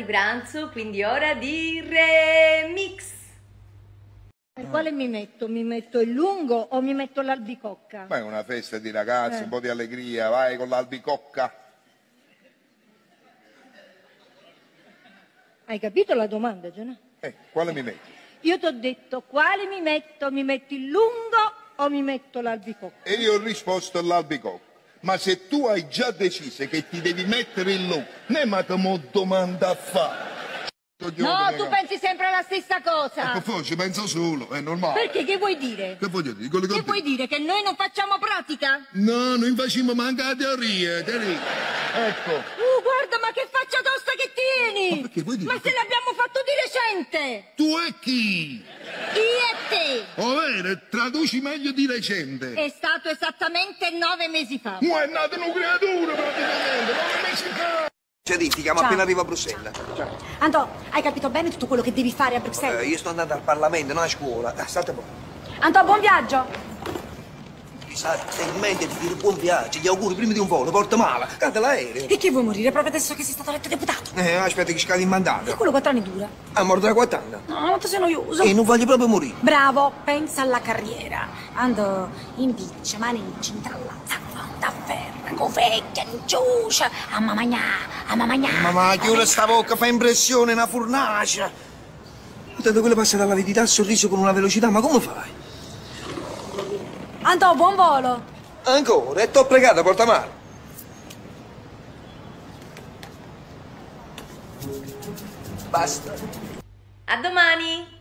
di pranzo, quindi ora di remix. Quale mi metto? Mi metto il lungo o mi metto l'albicocca? Ma è una festa di ragazzi, un po' di allegria, vai con l'albicocca. Hai capito la domanda, Gianà? Quale mi metti? Io ti ho detto quale mi metto? Mi metti il lungo o mi metto l'albicocca? E io ho risposto l'albicocca. Ma se tu hai già deciso che ti devi mettere il look, ne ma che mo domanda a fare? No, tu pensi sempre alla stessa cosa. Ecco, poi ci penso solo, è normale. Perché? Che vuoi dire? Che voglio dire? Quello Che vuoi dire? Che noi non facciamo pratica? No, noi facciamo manca la teoria. Ecco. Guarda, ma che faccia tosta che tieni! Ma perché vuoi dire? Ma se l'abbiamo fatto di recente! Tu e chi? Io e te! Ovvero, traduci meglio di recente. È stato esattamente 9 mesi fa. Ma è nata una creatura praticamente, 9 mesi fa. Ti chiamo Ciao. appena arrivo a Bruxelles. Ciao. Andò, hai capito bene tutto quello che devi fare a Bruxelles? Io sto andando al Parlamento, non a scuola. State buono. Andò, buon viaggio! Esattamente, ti dire buon viaggio, gli auguri prima di un volo, porta male, cade l'aereo. E che vuoi morire proprio adesso che sei stato eletto deputato? Aspetta che scadi il mandato. Quello 4 anni dura. A morte da 4 anni. No, non ti sei noioso. E non voglio proprio morire. Bravo, pensa alla carriera. Andò in bici, maneggi, intrallazzano, da ferro, con vecchia, in giuscia, a mamma Ma chiude sta bocca, fa impressione, una fornace. Tanto quello passa dalla verità al sorriso con una velocità, ma come fai? Andò, buon volo. Ancora? E t'ho pregato, porta male. Basta. A domani!